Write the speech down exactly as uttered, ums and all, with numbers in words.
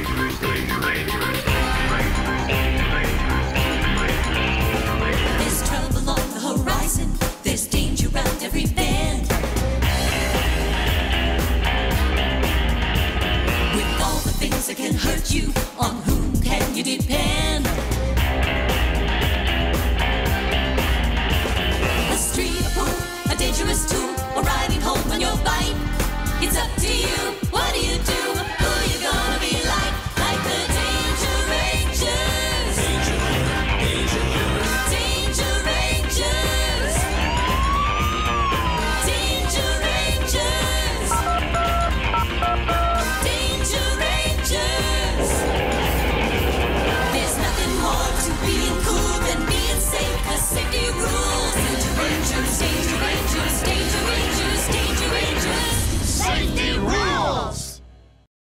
There's trouble on the horizon, there's danger around every bend. With all the things that can hurt you on